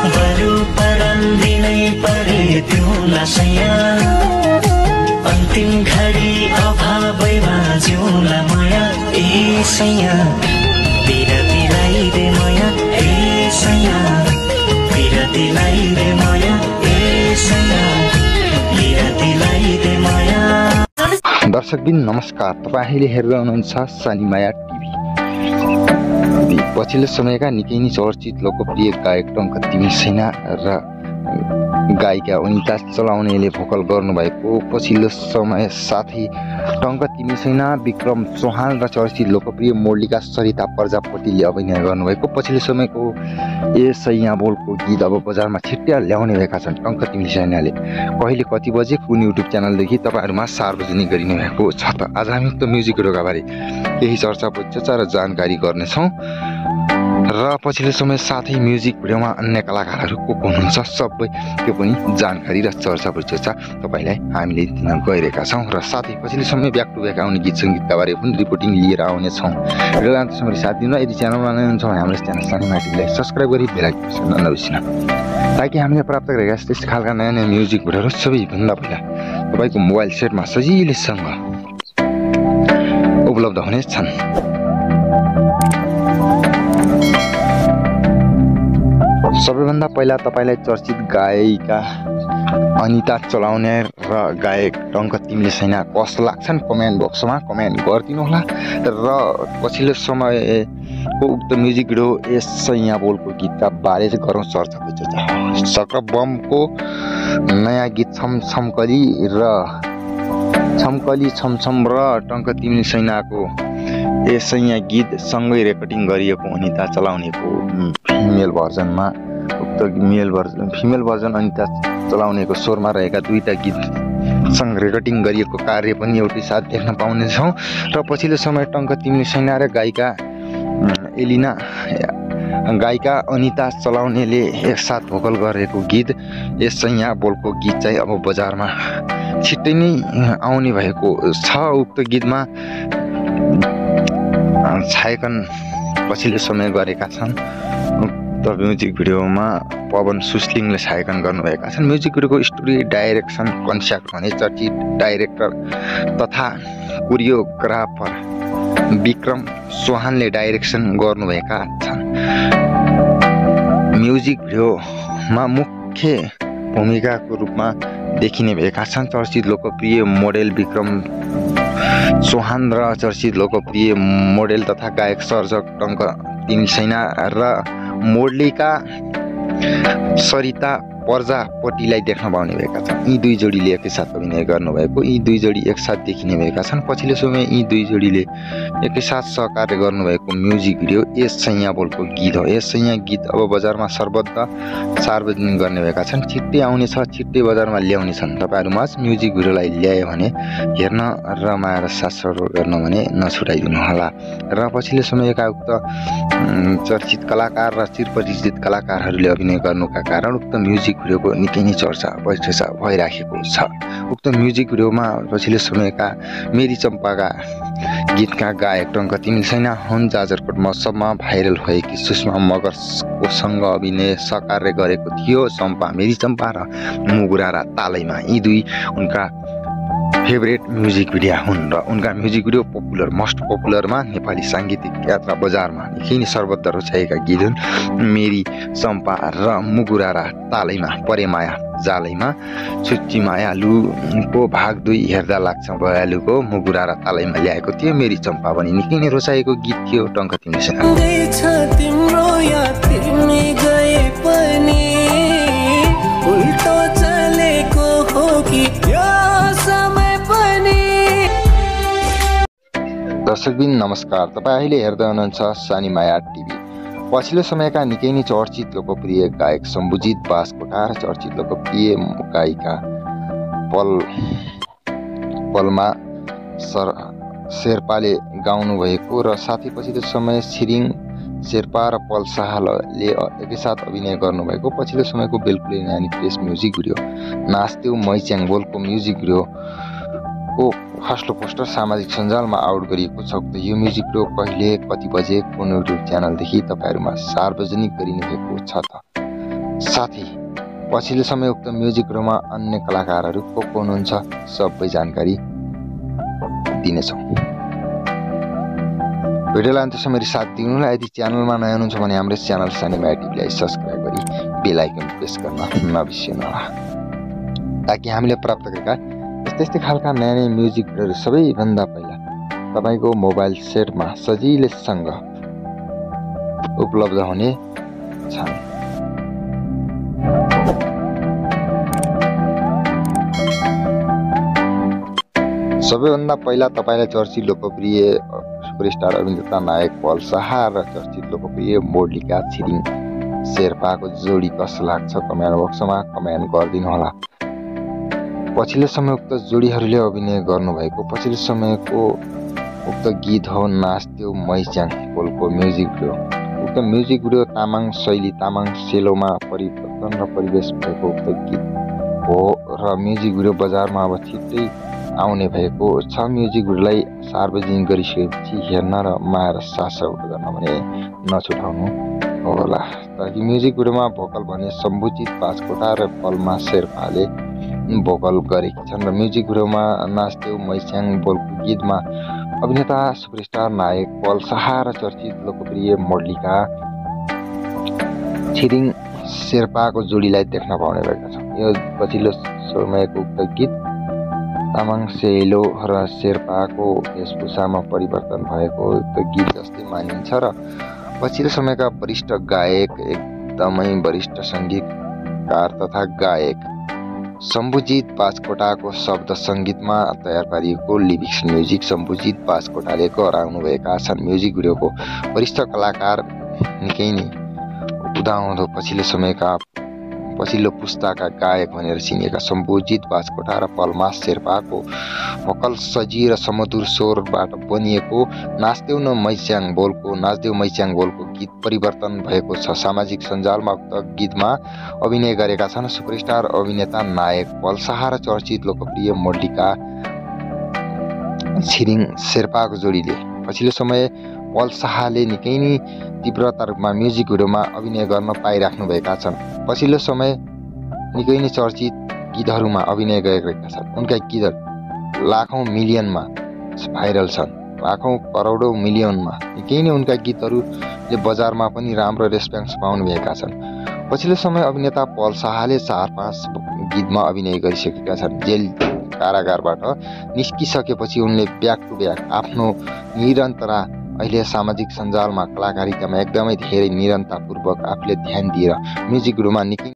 बरु परन्दिनै परे तिउला सैया अन्तिम घडी अभावैमा जिउला माया ए सैया बिरतीलाई दे माया ए सैया बिरतीलाई दे माया ए सैया बिरतीलाई दे माया। दर्शकबिन नमस्कार, तपाईं अहिले हेर्दै हुनुहुन्छ सानीमाया टिभी। पछिल्लो समयका निकै नै चर्चित लोकप्रिय गायक टङ्क तिमी सैना र गायिका अनिता चलाउनेले भोकल गर्नुभएको पछिल्लो समय साथै टङ्क तिमी सैना, विक्रम चौहान र चर्चित लोकप्रिय मोडलिका सरिता प्रजापतिले अभिनय गर्नुभएको पछिल्लो समयको ए सैया बोलको गीत अब बजारमा छिट्टै ल्याउने भएका छन्। टङ्क तिमी सैनाले कहिले कति बजे कुन युट्युब च्यानलदेखि तपाईँहरूमा सार्वजनिक गरिने भएको छ त। आज हामी उक्त म्युजिक भिडियोका बारे केही चर्चा परिचर्चा र जानकारी गर्नेछौँ र पछिल्लो समय साथै म्युजिक भिडियोमा अन्य कलाकारहरू को हुनुहुन्छ सबै त्यो पनि जानकारी र चर्चा परिचर्चा तपाईँलाई हामीले दिन गइरहेका छौँ र साथै पछिल्लो समय ब्याक टु ब्याक आउने गीत सङ्गीतका बारे पनि रिपोर्टिङ लिएर आउनेछौँ। भिडियोलाई अन्त्यसम्म साथ दिनु। यदि च्यानलमा नयाँ हुनुहुन्छ भने हाम्रो च्यानल सानीमाया टिभीलाई सब्सक्राइब गरी बेल आइकन बटन नबिर्सिन ताकि हामीले प्राप्त गरेका यस्तै खालका नयाँ नयाँ म्युजिक भिडियोहरू सबैभन्दा पहिला तपाईँको मोबाइल सेटमा सजिलैसँग उपलब्ध हुनेछन्। सबैभन्दा पहिला तपाईँलाई चर्चित गायिका अनिता चलाउने र गायक टङ्क तिमी सैना कस्तो लाग्छन् कमेन्ट बक्समा कमेन्ट गरिदिनु होला। र पछिल्लो समयको उक्त म्युजिक भिडियो ए सैया बोलको गीतका बारे चाहिँ गरौँ चर्चा परिचर्चा। सक्र बमको नयाँ गीत छमछमकली र छमकली छमछम र टङ्क तिमी सैनाको ए सैया गीत सँगै रेकर्डिङ गरिएको अनिता चलाउनेको फिमेल भर्जनमा उक्त फिमेल भर्जन अनिता चलाउनेको स्वरमा रहेका दुईटा गीतसँग रेकर्डिङ गरिएको कार्य पनि एउटै साथ देख्न पाउनेछौँ। र पछिल्लो समय टङ्क तिमी सैना र गायिका अनिता चलाउनेले एकसाथ भोकल गरेको गीत ए सैया बोलको गीत चाहिँ अब बजारमा छिट्टै नै आउने भएको छ। उक्त गीतमा छायाङ्कन पछिल्लो समय गरेका छन्। उक्त म्युजिक भिडियोमा पवन सुस्लिङले छायाङ्कन गर्नुभएका छन्। म्युजिक भिडियोको स्टोरी डाइरेक्सन कन्सेप्ट भने चर्चित डाइरेक्टर तथा कोरियोग्राफर विक्रम चौहानले डाइरेक्सन गर्नुभएका छन्। म्युजिक भिडियोमा मुख्य भूमिकाको रूपमा देखिने भएका छन् चर्चित लोकप्रिय मोडेल विक्रम चौहान र चर्चित लोकप्रिय मोडेल तथा गायक सर्जक टङ्क तिमी सैना र मोडलिका सरिता प्रजापतिलाई देख्न पाउने भएका छन्। यी दुई जोडीले एकैसाथ अभिनय गर्नुभएको यी दुई जोडी एकसाथ देखिने भएका छन्। पछिल्लो समय यी दुई जोडीले एकैसाथ सहकार्य गर्नुभएको म्युजिक भिडियो ए सैया बोलको गीत हो। ए सैया गीत अब बजारमा सर्वत्र सार्वजनिक गर्ने भएका छन्। छिट्टै आउनेछ, छिट्टै बजारमा ल्याउने छन्। तपाईँहरूमा म्युजिक भिडियोलाई ल्यायो भने हेर्न रमाएर साथ गर्न भने नछुटाइदिनु होला। र पछिल्लो समयका उक्त चर्चित कलाकार र चिरपरिचित कलाकारहरूले अभिनय गर्नुका कारण उक्त म्युजिक भिडियोको निकै नै चर्चा परिचर्चा भइराखेको छ। उक्त म्युजिक भिडियोमा पछिल्लो समयका मेरी चम्पाका गीतका गायक टङ्क तिमी सैना हुन्। जाजरकोट महोत्सवमा भाइरल भएकी सुषमा मगरकोसँग अभिनय सहकार्य गरेको थियो। चम्पा मेरी चम्पा र मुगुरा र तालैमा यी दुई उनका फेभरेट म्युजिक भिडियो हुन् र उनका म्युजिक भिडियो मोस्ट पपुलरमा नेपाली साङ्गीतिक यात्रा बजारमा निकै नै सर्वत्र रुचाएका गीत हुन्। मेरी चम्पा र मुगुरा र तालैमा, परेमाया जालैमा, छुच्ची मायालुको भाग 2 हेर्दा लाग्छ भयालुको, मुगुरा र तालैमा ल्याएको थियो। मेरी चम्पा पनि निकै नै रुचाएको गीत थियो टङ्क तिमी सैना। दर्शकबिन नमस्कार, तपाईँ अहिले हेर्दै हुनुहुन्छ सानीमाया टिभी। पछिल्लो समयका निकै नै चर्चित लोकप्रिय गायक शम्भुजित बास्कोटा र चर्चित लोकप्रिय गायिका पलमा शेर्पाले गाउनु भएको र साथै पछिल्लो समय छिरिङ शेर्पा र पल शाहले एकैसाथ अभिनय गर्नुभएको पछिल्लो समयको बेलकुले नानी प्रेस म्युजिक भिडियो नाच्थ्यौ मैच्याङ बोलको म्युजिक भिडियो को फर्स्ट पोस्टर सामाजिक सञ्जालमा आउट गरिएको छ। यो म्युजिक भिडियो कहिले कति बजे कुन युट्युब च्यानलदेखि तपाईँहरूमा सार्वजनिक गरिने भएको छ त। साथै पछिल्लो समय उक्त म्युजिक भिडियोमा अन्य कलाकारहरू को हुनुहुन्छ सबै जानकारी दिनेछौँ। भिडियोलाई अन्त्यसम्म साथ दिनुलाई। यदि च्यानलमा नयाँ हुनुहुन्छ भने हाम्रो च्यानल सानीमाया टिभीलाई सब्स्क्राइब गरी बेल आइकन प्रेस गर्न नबिर्सिनुहोला, ताकि हामीले प्राप्त गरेका यस्तै खालका नयाँ म्युजिक भिडियोहरू सबैभन्दा पहिला तपाईको मोबाइल सेटमा सजिलैसँग उपलब्ध हुने छन्। सबैभन्दा पहिला तपाईलाई चर्चित लोकप्रिय सुपरस्टार अभिनेता नायक पल शाह र चर्चित लोकप्रिय मोडलिका छिरिङ शेर्पाको जोडी कस्तो लाग्छ कमेन्ट बक्समा कमेन्ट गरिदिनुहोला। पछिल्लो समय उक्त जोडीहरूले अभिनय गर्नुभएको पछिल्लो समयको उक्त गीत हो नाच्थ्यौ मैच्याङ बोलको म्युजिक भिडियो। उक्त म्युजिक भिडियो तामाङ शैली तामाङ सेलोमा परिवर्तन र परिवेश भएको उक्त गीत हो र म्युजिक भिडियो बजारमा अब छिट्टै आउने भएको छ। म्युजिक भिडियोलाई सार्वजनिक गरिसकेपछि हेर्न र माया र साथ सपोर्ट गर्न भने नछुटाउनु होला, ताकि म्युजिक भिडियोमा भोकल भने शम्भुजित बाजकोटा र पलमा शेर्पाले भोकल गरेकी छन् र म्युजिक भिडियोमा नाच्थ्यौ मैच्याङ बोलको गीतमा अभिनेता सुपरस्टार नायक पल शाह र चर्चित लोकप्रिय मोडलिका छिरिङ शेर्पाको जोडीलाई देख्न पाउने भएका छौँ। यो पछिल्लो समयको उक्त गीत तामाङ सेलो र शेर्पाको वेशभूषामा परिवर्तन भएको उक्त गीत जस्तै मानिन्छ र पछिल्लो समयका वरिष्ठ गायक एकदमै वरिष्ठ सङ्गीतकार तथा गायक शम्भुजित बाजकोटाको शब्द सङ्गीतमा तयार पारिएको लिरिक्स म्युजिक शम्भुजित बाजकोटाले गराउनुभएका छन्। म्युजिक भिडियोको वरिष्ठ कलाकार निकै नै उदाउँदो पछिल्लो पुस्ताका गायक भनेर चिनिएका शम्भुजित बाजकोटा र पलमा शेर्पाको भोकल सजी र समधुर स्वरबाट बनिएको नाच्थ्यौ मैच्याङ बोलको गीत परिवर्तन भएको छ। सामाजिक सञ्जालमा उक्त गीतमा अभिनय गरेका छन् सुपरस्टार अभिनेता नायक पल शाह र चर्चित लोकप्रिय मोडलिका छिरिङ शेर्पाको जोडीले। पछिल्लो समय पल शाहले निकै नै तीव्रता रूपमा म्युजिक भिडियोमा अभिनय गर्न पाइराख्नु भएका छन्। पछिल्लो समय निकै नै चर्चित गीतहरूमा अभिनय गरेका छन्। उनका गीतहरू लाखौँ मिलियनमा भाइरल छन्, लाखौँ करोडौँ मिलियनमा निकै नै उनका गीतहरूले बजारमा पनि राम्रो रेस्पोन्स पाउनु भएका छन्। पछिल्लो समय अभिनेता पल शाहले 4-5 गीतमा अभिनय गरिसकेका छन्। जेल कारागारबाट निस्किसकेपछि उनले ब्याक टु ब्याक आफ्नो निरन्तरता अहिले सामाजिक सञ्जालमा कलाकारितामा एकदमै धेरै निरन्तरतापूर्वक आफूले ध्यान दिएर म्युजिक भिडियोमा निकै